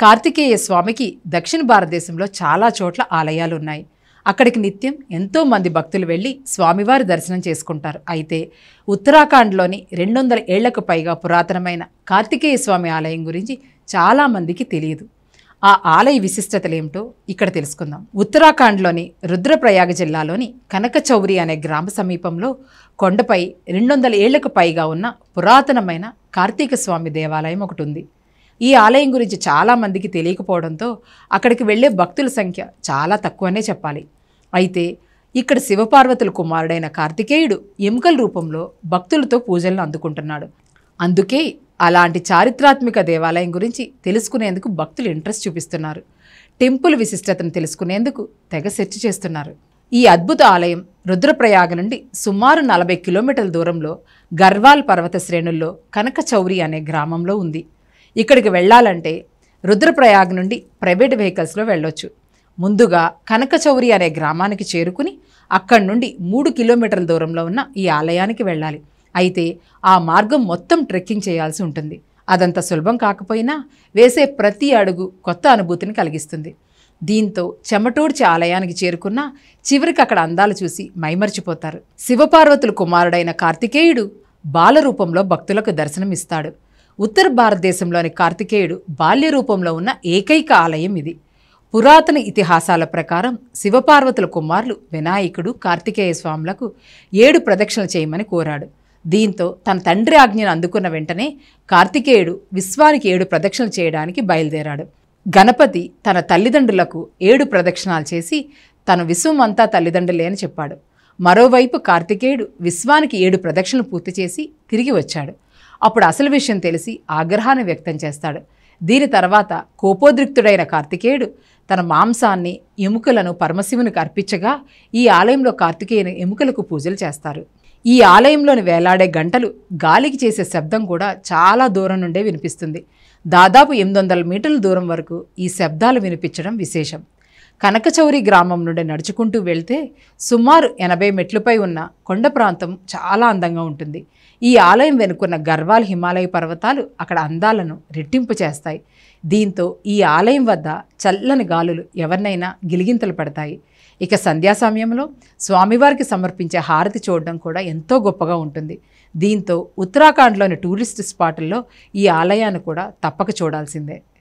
కార్తికేయ స్వామికి దక్షిణ భారతదేశంలో చాలా చోట్ల ఆలయాలు ఉన్నాయి. అక్కడికి నిత్యం ఎంతో మంది భక్తులు వెళ్ళి స్వామివారి దర్శనం చేసుకుంటారు. అయితే ఉత్తరాఖండ్లోని 200 ఏళ్లకు పైగా పురాతనమైన కార్తికేయ స్వామి ఆలయం గురించి చాలామందికి తెలియదు. ఆ ఆలయ విశిష్టతలేమిటో ఇక్కడ తెలుసుకుందాం. ఉత్తరాఖండ్లోని రుద్రప్రయాగ జిల్లాలోని కనకచౌరి అనే గ్రామ సమీపంలో కొండపై 200 ఏళ్లకు పైగా ఉన్న పురాతనమైన కార్తీక స్వామి దేవాలయం ఒకటి ఉంది. ఈ ఆలయం గురించి చాలామందికి తెలియకపోవడంతో అక్కడికి వెళ్ళే భక్తుల సంఖ్య చాలా తక్కువనే చెప్పాలి. అయితే ఇక్కడ శివపార్వతుల కుమారుడైన కార్తికేయుడు ఎముకల రూపంలో భక్తులతో పూజలను అందుకుంటున్నాడు. అందుకే అలాంటి చారిత్రాత్మక దేవాలయం గురించి తెలుసుకునేందుకు భక్తులు ఇంట్రెస్ట్ చూపిస్తున్నారు. టెంపుల్ విశిష్టతను తెలుసుకునేందుకు తెగ సెర్చ్ చేస్తున్నారు. ఈ అద్భుత ఆలయం రుద్రప్రయాగ నుండి సుమారు 40 కిలోమీటర్ల దూరంలో గర్వాల్ పర్వత శ్రేణుల్లో కనకచౌరి అనే గ్రామంలో ఉంది. ఇక్కడికి వెళ్ళాలంటే రుద్రప్రయాగ నుండి ప్రైవేట్ వెహికల్స్లో వెళ్ళొచ్చు. ముందుగా కనకచౌరి అనే గ్రామానికి చేరుకుని అక్కడి నుండి 3 కిలోమీటర్ల దూరంలో ఉన్న ఈ ఆలయానికి వెళ్ళాలి. అయితే ఆ మార్గం మొత్తం ట్రెక్కింగ్ చేయాల్సి ఉంటుంది. అదంత సులభం కాకపోయినా వేసే ప్రతి అడుగు కొత్త అనుభూతిని కలిగిస్తుంది. దీంతో చెమటోడ్చి ఆలయానికి చేరుకున్నా చివరికి అక్కడ అందాలు చూసి మైమర్చిపోతారు. శివపార్వతుల కుమారుడైన కార్తికేయుడు బాలరూపంలో భక్తులకు దర్శనమిస్తాడు. ఉత్తర భారతదేశంలోని కార్తికేయుడు బాల్య రూపంలో ఉన్న ఏకైక ఆలయం ఇది. పురాతన ఇతిహాసాల ప్రకారం శివపార్వతుల కుమారులు వినాయకుడు కార్తికేయ స్వాములకు 7 ప్రదక్షిణలు చేయమని కోరాడు. దీంతో తన తండ్రి ఆజ్ఞను అందుకున్న వెంటనే కార్తికేయుడు విశ్వానికి 7 ప్రదక్షిణలు చేయడానికి బయలుదేరాడు. గణపతి తన తల్లిదండ్రులకు 7 ప్రదక్షిణాలు చేసి తన విశ్వమంతా తల్లిదండ్రులే అని చెప్పాడు. మరోవైపు కార్తికేయుడు విశ్వానికి 7 ప్రదక్షిణలు పూర్తి చేసి తిరిగి వచ్చాడు. అప్పుడు అసలు విషయం తెలిసి ఆగ్రహాన్ని వ్యక్తం చేస్తాడు. దీని తర్వాత కోపోద్రిక్తుడైన కార్తికేయుడు తన మాంసాన్ని ఎముకలను పరమశివునికి అర్పించగా ఈ ఆలయంలో కార్తికేయుని ఎముకలకు పూజలు చేస్తారు. ఈ ఆలయంలోని వేలాడే గంటలు గాలికి చేసే శబ్దం కూడా చాలా దూరం నుండే వినిపిస్తుంది. దాదాపు 800 మీటర్ల దూరం వరకు ఈ శబ్దాలు వినిపించడం విశేషం. కనకచౌరి గ్రామం నుండి నడుచుకుంటూ వెళ్తే సుమారు 80 మెట్లపై ఉన్న కొండ ప్రాంతం చాలా అందంగా ఉంటుంది. ఈ ఆలయం వెనుకున్న గర్వాల్ హిమాలయ పర్వతాలు అక్కడ అందాలను రెట్టింపు చేస్తాయి. దీంతో ఈ ఆలయం వద్ద చల్లని గాలులు ఎవరినైనా గిలిగింతలు పడతాయి. ఇక సంధ్యా సమయంలో స్వామివారికి సమర్పించే హారతి చూడడం కూడా ఎంతో గొప్పగా ఉంటుంది. దీంతో ఉత్తరాఖండ్లోని టూరిస్ట్ స్పాట్ల్లో ఈ ఆలయాన్ని కూడా తప్పక చూడాల్సిందే.